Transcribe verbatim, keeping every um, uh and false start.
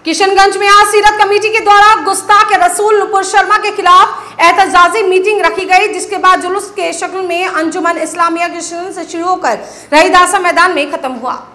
किशनगंज में आज सीरत कमेटी के द्वारा गुस्ताख रसूल नुपुर शर्मा के खिलाफ एहतजाजी मीटिंग रखी गई, जिसके बाद जुलूस के शक्ल में अंजुमन इस्लामिया किशनगंज से शुरू होकर रहीदासा मैदान में खत्म हुआ।